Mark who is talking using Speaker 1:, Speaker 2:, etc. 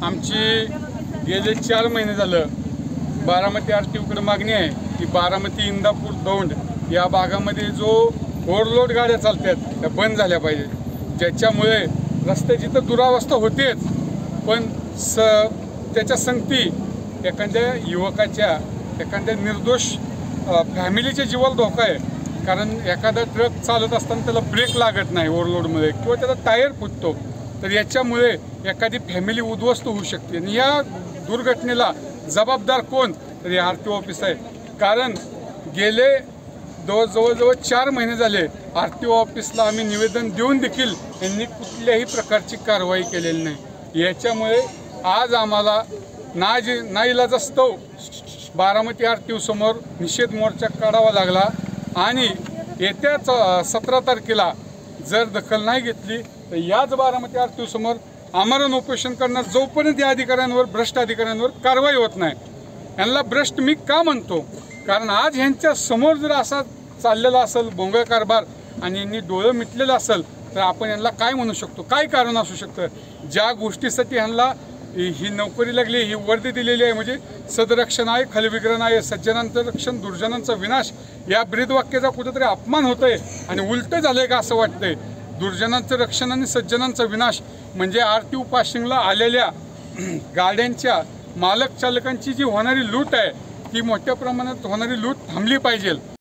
Speaker 1: आमची गेले 4 महिने झालं बारामती आरटीओकडे मागणी आहे की बारामती इंदापूर दौंड या भागामध्ये जो ओव्हरलोड गाड्या चालतात त्या बंद झाल्या पाहिजे, ज्याच्यामुळे रस्त्याची तर दुरावस्था होतेच, पण त्याच्या संगती एखाद्या युवकाच्या एखाद्या निर्दोष फॅमिलीच्या जीवाला धोका आहे. कारण एखादा ट्रक चालत असताना त्याला ब्रेक लागत नाही ओव्हरलोडमध्ये किंवा त्याचा टायर फुटतो, तर याच्यामुळे एखादी फॅमिली उद्ध्वस्त होऊ शकते. आणि या दुर्घटनेला जबाबदार कोण? तर हे आरटीओ ऑफिस आहे. कारण गेले जवळजवळ 4 महिने झाले आरटीओ ऑफिसला आम्ही निवेदन देऊन देखील यांनी कुठल्याही प्रकारची कारवाई केलेली नाही. याच्यामुळे आज आम्हाला नाईलाजास्तव बारामती आरटीओ समोर निषेध मोर्चा काढावा लागला. आणि येत्या 17 तारखेला जर दखल नाही घेतली तर याच बारामती आरटीओ समोर आमरण उपोषण करणार, जोपर्यंत या अधिकाऱ्यांवर भ्रष्ट अधिकाऱ्यांवर कारवाई होत नाही. यांना भ्रष्ट मी का म्हणतो? कारण आज ह्यांच्या समोर जर असा चाललेला असेल भोंगळ कारभार आणि यांनी डोळं मिटलेलं असेल तर आपण यांना काय म्हणू शकतो? काय कारण असू शकतं? ज्या गोष्टीसाठी ह्यांना ही नोकरी लागली, ही वर्दी दिलेली आहे, म्हणजे सदरक्षण आहे खलविग्रहण आहे, सज्जनांचं रक्षण दुर्जनांचा विनाश, या ब्रीदवाक्याचा कुठेतरी अपमान होतोय आणि उलटं झालंय का असं वाटतंय. दुर्जनांचं रक्षण आणि सज्जनांचा विनाश म्हणजे आरटीओ पासिंगला आलेल्या गाड्यांच्या मालक चालकांची जी होणारी लूट आहे ती मोठ्या प्रमाणात होणारी लूट थांबली पाहिजे.